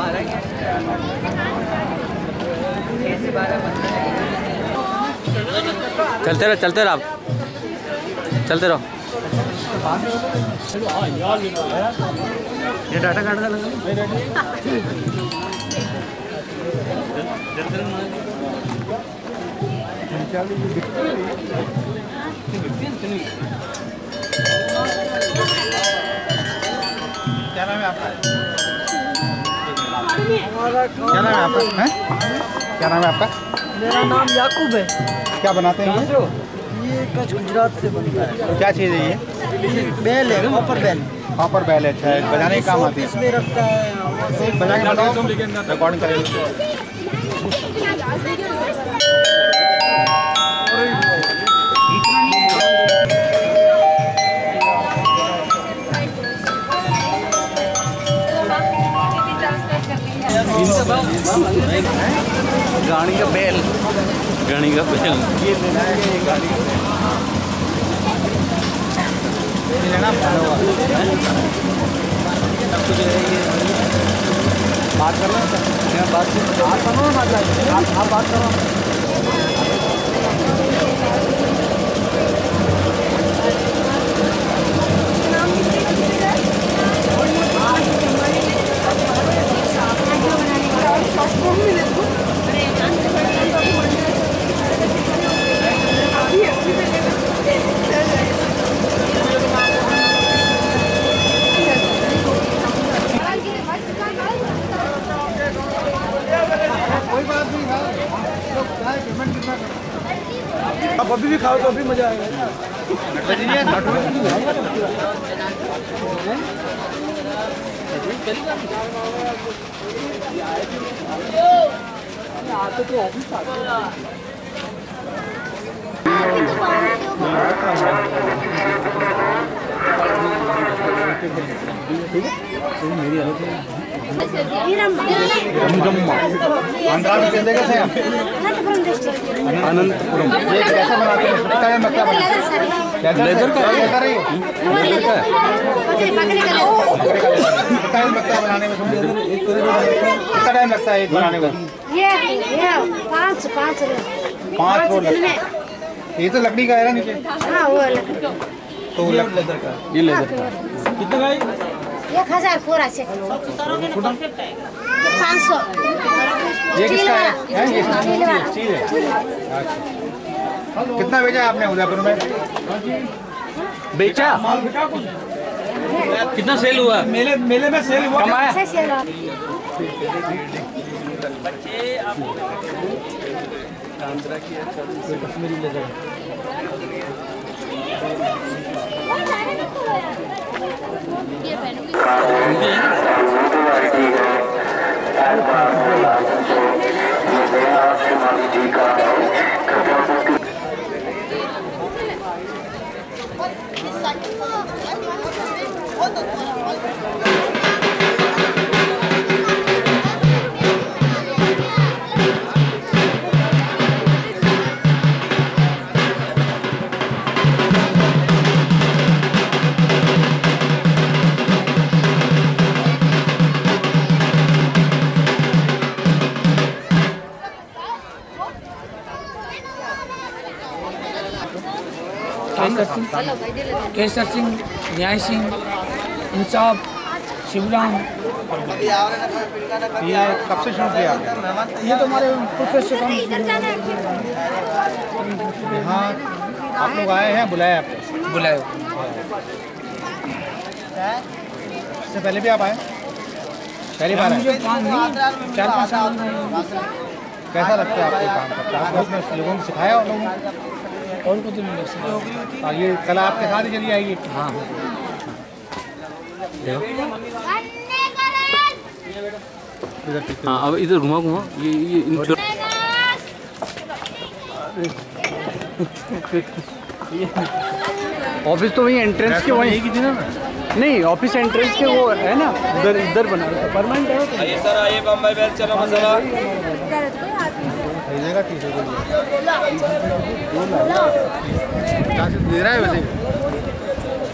चलते रहो चलते रहो आप चलते रहो। ये डाटा कार्ड का लगा क्या नाम है आपका? क्या नाम है आपका? क्या नाम है आपका? मेरा नाम याकूब है। क्या बनाते हैं ये कच्छ गुजरात से बनता है। क्या चीज़ है ये? बैल है, कॉपर बैल। कॉपर बैल है। अच्छा, बजाने के काम आती है। इसमें रखता है। बजा के बताओ, रिकॉर्डिंग करेंगे। गाड़ी का बैल, गाड़ी का बैल ये लेना है, ये गाड़ी का बैल ये लेना भाड़ा हुआ। बात करना है, बात करो ना, आप बात करो। आप अभी भी खाओ तो अभी मजा आएगा। अनंतपुरम। ये कैसे बनाते हैं? कितना टाइम लगता है? लेदर का है, लेदर का है। कितना टाइम लगता है बनाने में? कितना टाइम लगता है एक बनाने में? ये 5 रोल। ये तो लकड़ी का है ना नीचे? हाँ वो लकड़ी। तो लेदर का, ये लेदर का कितना का है? 1000 पूरा से 500। ये किसका है? ये स्टील है। अच्छा, कितना बेचा आपने उदयपुर में? बेचा? कितना सेल हुआ? मेले में सेल हुआ। कमाया? कश्मीरी लेदर। केसर सिंह, न्याय सिंह, इंसाफ, शिवराम। ये कब से शुरू किया? ये तो हमारे पुत्र से काम। हाँ, आप लोग आए हैं, बुलाया आपको? बुलाए। इससे पहले भी आप आए? पहली बार आए? 4-5 साल। कैसा लगता है आपको काम करता है? आपने अपने लोगों को सिखाया और लोगों और को तो नहीं लग सकता। और ये कला आपके साथ ही चली आएगी? हाँ हाँ। अब इधर घुमा घुमा ये ऑफिस तो वही एंट्रेंस के वहीं की थी ना? नहीं, ऑफिस एंट्रेंस के वो है ना, इधर बना परमानेंट है। आइए सर, आइए बम्बई बेल चलो मसाला खरीदेगा 30 रुपये दे रहा है वैसे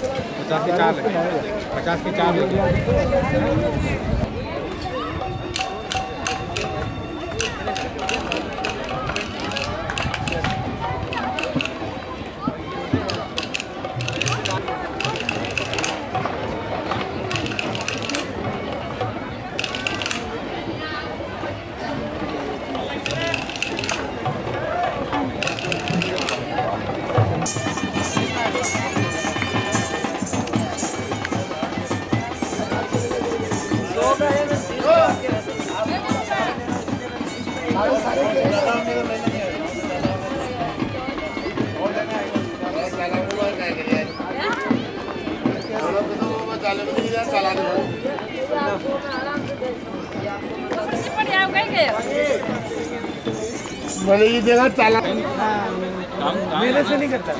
50 के 4 है, 50 के 4 है। भले ही देगा चाला मेरे से नहीं करता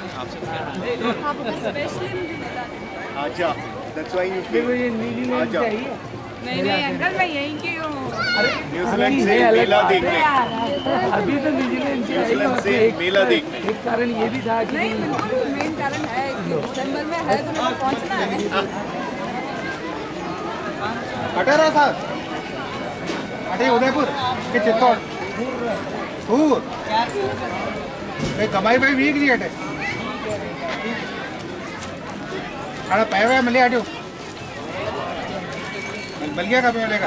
अच्छा that's why you feel ये नीली अच्छा चाहिए नहीं नहीं अंकल मैं यहीं की हूँ न्यूजीलैंड से मेला देखने अभी तो न्यूजीलैंड से न्यूजीलैंड से मेला देखने एक कारण ये भी था कि नहीं बिल्कुल मेन कारण है कि दिसंबर में है तो मुझे पहुँचना है हटे रहा था हटे उदयपुर के चित्तौड़ दूर कमाई भाई वीक नहीं हटे अरे पै हुए मिले हटो मिल गया कभी मिलेगा